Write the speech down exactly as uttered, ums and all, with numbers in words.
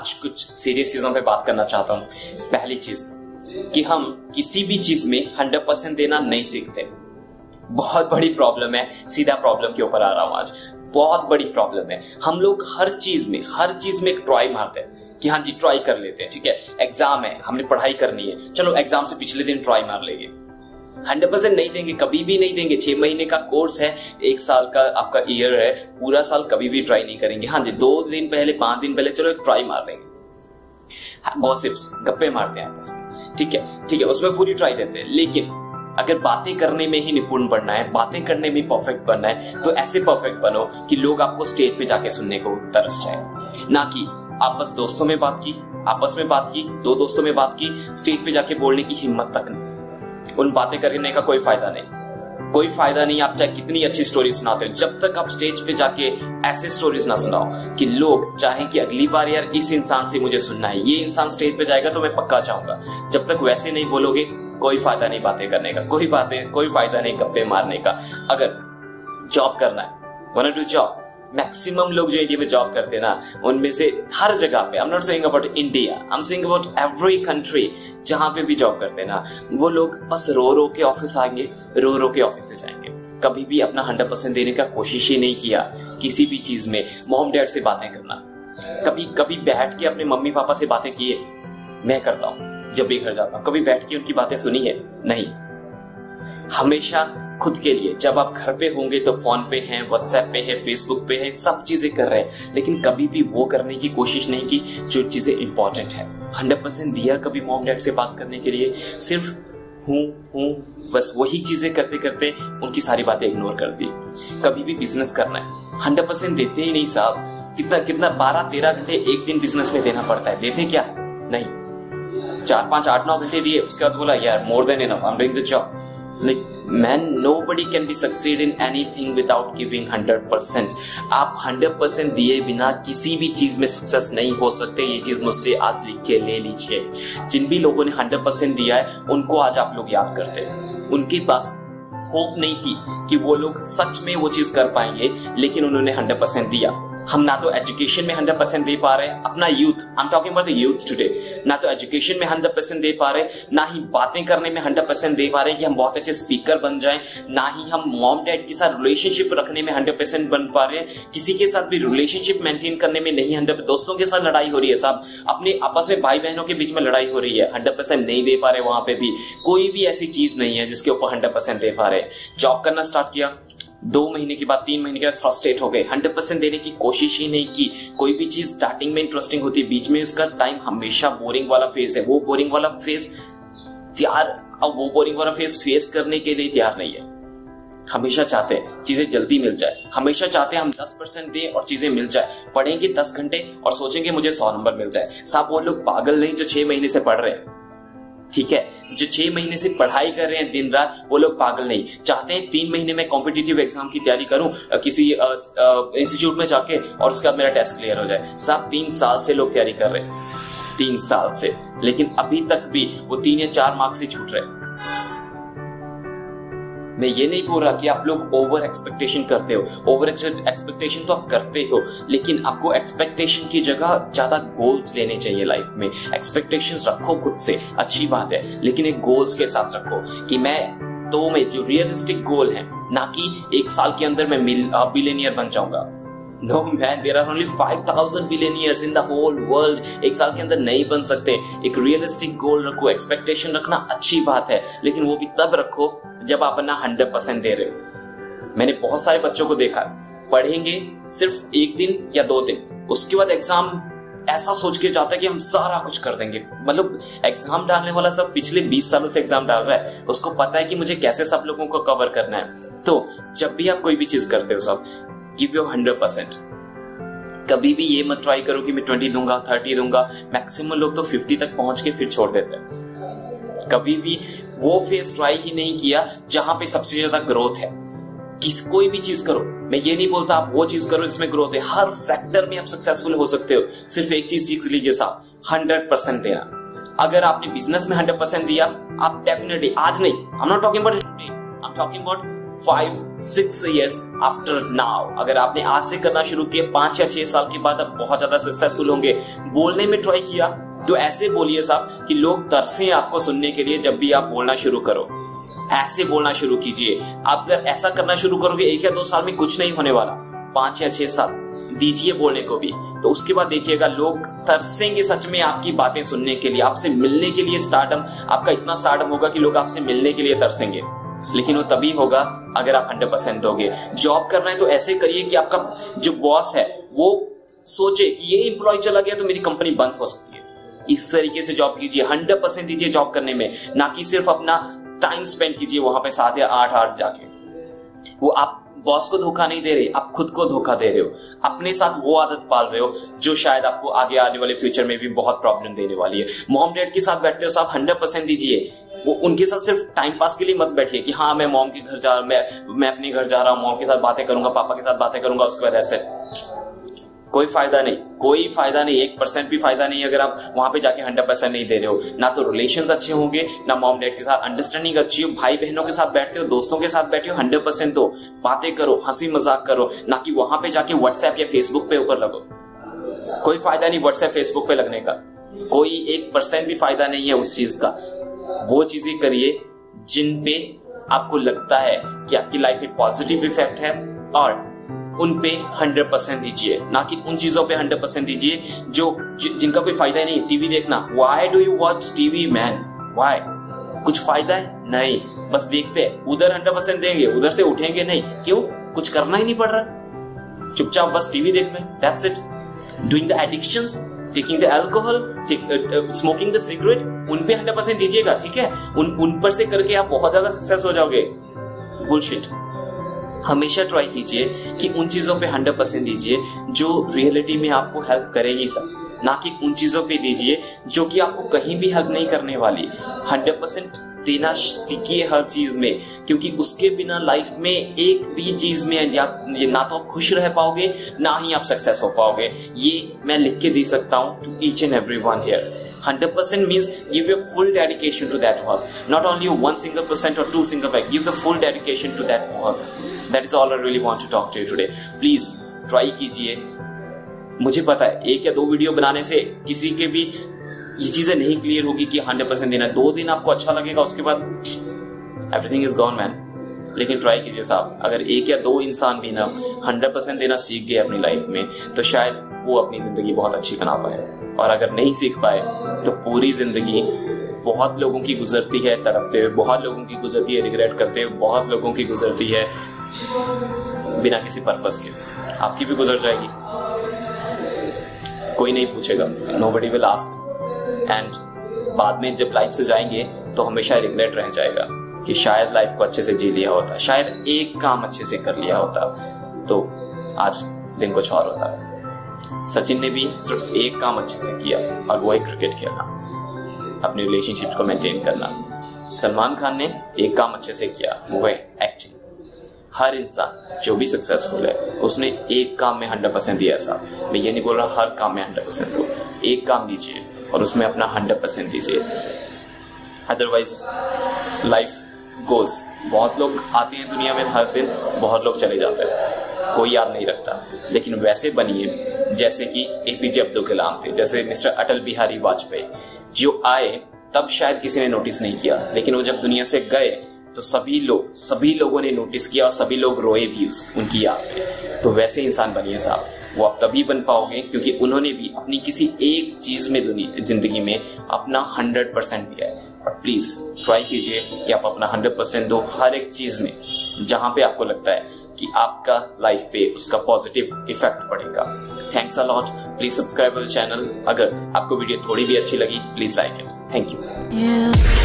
आज कुछ सीरियस चीजों पे बात करना चाहता हूँ। पहली चीज कि हम किसी भी चीज में हंड्रेड परसेंट देना नहीं सीखते। बहुत बड़ी प्रॉब्लम है, सीधा प्रॉब्लम के ऊपर आ रहा हूं आज। बहुत बड़ी प्रॉब्लम है, हम लोग हर चीज में हर चीज में एक ट्राई मारते हैं कि हाँ जी ट्राई कर लेते हैं, ठीक है एग्जाम है हमने पढ़ाई करनी है, चलो एग्जाम से पिछले दिन ट्राई मार लेंगे। हंड्रेड परसेंट नहीं देंगे, कभी भी नहीं देंगे। छह महीने का कोर्स है, एक साल का आपका ईयर है, पूरा साल कभी भी ट्राई नहीं करेंगे। हाँ जी दो दिन पहले पांच दिन पहले चलो एक ट्राई मार लेंगे, गॉसिप्स गप्पे मारते हैं आपस में, ठीक है ठीक है उसमें पूरी ट्राई देते हैं। लेकिन अगर बातें करने में ही निपुण बनना है, बातें करने में परफेक्ट बनना है, तो ऐसे परफेक्ट बनो कि लोग आपको स्टेज पे जाके सुनने को तरस जाए। ना कि आप बस दोस्तों में बात की, आपस में बात की, दो दोस्तों में बात की, स्टेज पे जाके बोलने की हिम्मत तक नहीं। उन बातें करने का कोई फायदा नहीं, कोई फायदा नहीं। आप चाहे कितनी अच्छी स्टोरी सुनाते हो, जब तक आप स्टेज पे जाके ऐसे स्टोरीज ना सुनाओ कि लोग चाहें कि अगली बार यार इस इंसान से मुझे सुनना है, ये इंसान स्टेज पे जाएगा तो मैं पक्का चाहूंगा, जब तक वैसे नहीं बोलोगे कोई फायदा नहीं बातें करने का, कोई बातें कोई फायदा नहीं गप्पे मारने का। अगर जॉब करना है, वांट टू जॉब, मैक्सिमम लोग जो इंडिया में जॉब करते हैं ना, उनमें से हर जगह पे, I am not saying about India, I am saying about every country, जहां पे भी जॉब करते हैं ना, वो लोग बस रो रो के ऑफिस आएंगे, रो रो के ऑफिस से जाएंगे। कभी भी अपना हंड्रेड परसेंट देने का कोशिश ही नहीं किया किसी भी चीज में। मॉम डैड से बातें करना, कभी कभी बैठ के अपने मम्मी पापा से बातें किए, मैं करता हूं जब भी घर जाता हूं, कभी बैठ के उनकी बातें सुनी है? नहीं। हमेशा खुद के लिए, जब आप घर पे होंगे तो फोन पे हैं, व्हाट्सएप पे है, फेसबुक पे है, सब चीजें कर रहे हैं, लेकिन कभी भी वो करने की कोशिश नहीं की जो चीजें इंपॉर्टेंट है। हंड्रेड परसेंट दिया कभी मॉम डैड से बात करने के लिए? सिर्फ हूं हूं बस वही चीजें करते करते उनकी सारी बातें इग्नोर कर दी। कभी भी बिजनेस करना है, हंड्रेड परसेंट देते ही नहीं साहब। कितना कितना बारह तेरह घंटे एक दिन बिजनेस में देना पड़ता है, देते क्या? नहीं। चार पांच आठ नौ घंटे दिए, उसके बाद बोला यार more than enough, I am doing the job. Like, man, nobody can be succeed in anything without giving hundred percent. आप हंड्रेड परसेंट दिए बिना किसी भी चीज में सक्सेस नहीं हो सकते। ये चीज मुझसे आज लिख के ले लीजिए। जिन भी लोगों ने हंड्रेड परसेंट दिया है उनको आज आप लोग याद करते हैं। उनके पास होप नहीं थी कि वो लोग सच में वो चीज कर पाएंगे, लेकिन उन्होंने हंड्रेड परसेंट दिया। हम ना तो एजुकेशन में हंड्रेड परसेंट दे पा रहे हैं, अपना youth, I am talking about the youth today, ना तो एजुकेशन में हंड्रेड परसेंट दे पा रहे, ना ही बातें करने में हंड्रेड परसेंट दे पा रहे हैं कि हम बहुत अच्छे स्पीकर बन जाएं, ना ही हम मॉम डैड के साथ रिलेशनशिप रखने में हंड्रेड परसेंट बन पा रहे हैं। किसी के साथ भी रिलेशनशिप मेंटेन करने में नहीं, हंड्रेड दोस्तों के साथ लड़ाई हो रही है साहब, अपने आपस में भाई बहनों के बीच में लड़ाई हो रही है, हंड्रेड परसेंट नहीं दे पा रहे। वहां पे भी कोई भी ऐसी चीज नहीं है जिसके ऊपर हंड्रेड परसेंट दे पा रहे। जॉब करना स्टार्ट किया, दो महीने के बाद, तीन महीने के बाद फ्रस्ट्रेट हो गए, हंड्रेड परसेंट देने की कोशिश ही नहीं की। कोई भी चीज स्टार्टिंग में इंटरेस्टिंग होती है, बीच में उसका टाइम हमेशा बोरिंग वाला फेज है। वो बोरिंग वाला फेज तैयार अब वो बोरिंग वाला फेज फेस करने के लिए तैयार नहीं है। हमेशा चाहते हैं चीजें जल्दी मिल जाए, हमेशा चाहते हैं हम दस परसेंट दें और चीजें मिल जाए। पढ़ेंगे दस घंटे और सोचेंगे मुझे सौ नंबर मिल जाए। साहब वो लोग पागल नहीं जो छह महीने से पढ़ रहे हैं, ठीक है, जो छह महीने से पढ़ाई कर रहे हैं दिन रात, वो लोग पागल नहीं। चाहते हैं तीन महीने में कॉम्पिटिटिव एग्जाम की तैयारी करूं किसी इंस्टीट्यूट में जाके और उसके बाद मेरा टेस्ट क्लियर हो जाए। साहब तीन साल से लोग तैयारी कर रहे हैं, तीन साल से, लेकिन अभी तक भी वो तीन या चार मार्क्स से छूट रहे। मैं ये नहीं बोल रहा कि आप लोग ओवर एक्सपेक्टेशन करते हो, ओवर एक्सपेक्टेशन तो आप करते हो, लेकिन आपको एक्सपेक्टेशन की जगह ज्यादा गोल्स लेने चाहिए लाइफ में। एक्सपेक्टेशंस रखो खुद से, अच्छी बात है, लेकिन एक गोल्स के साथ रखो कि मैं दो में जो रियलिस्टिक गोल है, ना कि एक साल के अंदर मैं बिलियनियर बन जाऊंगा। No man, there are only five thousand billionaires in the whole world. एक साल के अंदर नहीं बन सकते। एक रियलिस्टिक गोल रखो, एक्सपेक्टेशन रखना अच्छी बात है, लेकिन वो भी तब रखो जब आप अपना हंड्रेड परसेंट दे रहे हो। मैंने बहुत सारे बच्चों को देखा, पढ़ेंगे सिर्फ एक दिन या दो दिन, उसके बाद एग्जाम ऐसा सोच के जाता है कि हम सारा कुछ कर देंगे। मतलब एग्जाम डालने वाला सब पिछले बीस सालों से एग्जाम डाल रहा है, उसको पता है कि मुझे कैसे सब लोगों को कवर करना है। तो जब भी आप कोई भी चीज करते हो सब गिव योर हंड्रेड परसेंट। कभी भी ये मत ट्राई करो कि मैं ट्वेंटी दूंगा, थर्टी दूंगा। मैक्सिमम लोग तो फिफ्टी तक पहुंच के फिर छोड़ देते हैं। कभी भी वो फेस ट्राई ही नहीं किया जहां पे सबसे ज्यादा ग्रोथ है। किस कोई भी चीज करो, मैं ये नहीं बोलता आप वो चीज करो जिसमें ग्रोथ है, हर सेक्टर में आप सक्सेसफुल हो सकते हो। सिर्फ एक चीज सीख लीजिए साहब, हंड्रेड परसेंट देना। अगर आपने बिजनेस में हंड्रेड परसेंट दिया, आप डेफिनेटली आज नहीं, I am not talking about today, I am talking about five six years after now. अगर आपने आज से करना शुरू किया, पांच या छह साल के बाद आप बहुत ज्यादा सक्सेसफुल होंगे। बोलने में ट्राई किया तो ऐसे बोलिए साहब कि लोग तरसे आपको सुनने के लिए। जब भी आप बोलना शुरू करो ऐसे बोलना शुरू कीजिए। आप अगर ऐसा करना शुरू करोगे एक या दो साल में कुछ नहीं होने वाला, पांच या छह साल दीजिए बोलने को भी, तो उसके बाद देखिएगा लोग तरसेंगे सच में आपकी बातें सुनने के लिए, आपसे मिलने के लिए। स्टार्टअप आपका इतना स्टार्टअप होगा कि लोग आपसे मिलने के लिए तरसेंगे, लेकिन वो तभी होगा अगर आप हंड्रेड परसेंट दोगे। जॉब करना है तो ऐसे करिए कि आपका जो बॉस है वो सोचे कि ये एम्प्लॉय चला गया तो मेरी कंपनी बंद हो सकती है। इस तरीके से जॉब कीजिए, हंड्रेड परसेंट दीजिए जॉब करने में, ना कि सिर्फ अपना टाइम स्पेंड कीजिए वहां पे सात या आठ आठ जाके। वो आप बॉस को धोखा नहीं दे रहे, आप खुद को धोखा दे रहे हो। अपने साथ वो आदत पाल रहे हो जो शायद आपको आगे आने वाले फ्यूचर में भी बहुत प्रॉब्लम देने वाली है। मॉम डैड के साथ बैठते हो साहब, हंड्रेड परसेंट दीजिए। वो उनके साथ सिर्फ टाइम पास के लिए मत बैठिए कि हाँ मैं मॉम के घर जा मैं मैं अपने घर जा रहा हूँ, मॉम के साथ बातें करूंगा, पापा के साथ बातें करूंगा, उसके बाद ऐसे कोई फायदा नहीं, कोई फायदा नहीं, एक परसेंट भी फायदा नहीं अगर आप वहां पे जाके हंड्रेड परसेंट नहीं दे रहे हो। ना तो रिलेशंस अच्छे होंगे, ना मॉम डैड के साथ अंडरस्टैंडिंग अच्छी हो, भाई बहनों के साथ बैठते हो, दोस्तों के साथ बैठे हो, हंड्रेड परसेंट दो, बातें करो, हंसी मजाक करो, ना कि वहां पे जाके व्हाट्सएप या फेसबुक पे ऊपर लगो। कोई फायदा नहीं व्हाट्सएप फेसबुक पे लगने का, कोई एक परसेंट भी फायदा नहीं है उस चीज का। वो चीजें करिए जिन पे आपको लगता है कि आपकी लाइफ में पॉजिटिव इफेक्ट है, और उन पे हंड्रेड परसेंट दीजिए, ना कि उन चीजों पे हंड्रेड परसेंट दीजिए जो जिनका कोई फायदा नहीं। टीवी देखना, why do you watch TV man, why? कुछ फायदा है? नहीं, बस देखते हैं। उधर हंड्रेड परसेंट देंगे, उधर से उठेंगे नहीं, क्यों? कुछ करना ही नहीं पड़ रहा, चुपचाप बस टीवी देख रहे हैं, that's it. Doing the addictions, taking the alcohol, smoking the cigarette, उन पे हंड्रेड परसेंट दीजिएगा, ठीक है? उन उन पर से करके आप बहुत ज्यादा सक्सेस हो जाओगे। बुलशिट। हमेशा ट्राई कीजिए कि उन चीजों पे हंड्रेड परसेंट दीजिए जो रियलिटी में आपको हेल्प करेंगी सब, ना कि उन चीजों पे दीजिए जो कि आपको कहीं भी हेल्प नहीं करने वाली। हंड्रेड परसेंट देना सीखिए हर चीज में, क्योंकि उसके बिना लाइफ में एक भी चीज में या ना तो आप खुश रह पाओगे, ना ही आप सक्सेस हो पाओगे। ये मैं लिख के दे सकता हूँ to each and every one here. Hundred percent means give your full dedication to that work, not only one single percent or two single percent, give the full dedication to that work. That is all I really want to talk to you today. Please try कीजिए। मुझे पता है एक या दो video बनाने से किसी के भी ये चीजें नहीं क्लियर होगी कि हंड्रेड परसेंट देना। दो दिन आपको अच्छा लगेगा, उसके बाद एवरीथिंग इज गॉन मैन। लेकिन ट्राई कीजिए साहब, अगर एक या दो इंसान भी ना हंड्रेड परसेंट देना सीख गए अपनी लाइफ में, तो शायद वो अपनी जिंदगी बहुत अच्छी बना पाए। और अगर नहीं सीख पाए तो पूरी जिंदगी बहुत लोगों की गुजरती है तड़पते हुए, बहुत लोगों की गुजरती है रिग्रेट करते हुए, बहुत लोगों की गुजरती है बिना किसी पर्पस के। आपकी भी गुजर जाएगी, कोई नहीं पूछेगा, nobody will ask। एंड बाद में जब लाइफ से जाएंगे तो हमेशा रिग्रेट रह जाएगा कि शायद लाइफ को अच्छे से जी लिया होता, शायद एक काम अच्छे से कर लिया होता तो आज दिन कुछ और होता। सचिन ने भी सिर्फ एक काम अच्छे से किया, और वो है क्रिकेट खेलना, अपनी रिलेशनशिप को मेंटेन करना। सलमान खान ने एक काम अच्छे से किया, वो है एक्टिंग। हर इंसान जो भी सक्सेसफुल है उसने एक काम में हंड्रेड परसेंट दिया। ऐसा मैं ये नहीं बोल रहा हर काम में हंड्रेड परसेंट दो, एक काम दीजिए और उसमें अपना हंड्रेड परसेंट दीजिए। Otherwise life goes. बहुत लोग आते हैं दुनिया में हर दिन, बहुत लोग चले जाते हैं, कोई याद नहीं रखता। लेकिन वैसे बनिए जैसे कि एपीजे अब्दुल कलाम थे, जैसे मिस्टर अटल बिहारी वाजपेयी, जो आए तब शायद किसी ने नोटिस नहीं किया, लेकिन वो जब दुनिया से गए तो सभी लोग सभी लोगों ने नोटिस किया और सभी लोग रोए भी उस उनकी याद में। तो वैसे इंसान बनिए साहब, वो आप तभी बन पाओगे क्योंकि उन्होंने भी अपनी किसी एक चीज में दुनिया जिंदगी में अपना हंड्रेड परसेंट दिया है। और प्लीज ट्राई कीजिए कि आप अपना हंड्रेड परसेंट दो हर एक चीज में जहां पे आपको लगता है कि आपका लाइफ पे उसका पॉजिटिव इफेक्ट पड़ेगा। Thanks a lot. Please subscribe our channel. अगर आपको वीडियो थोड़ी भी अच्छी लगी please like it. Thank you.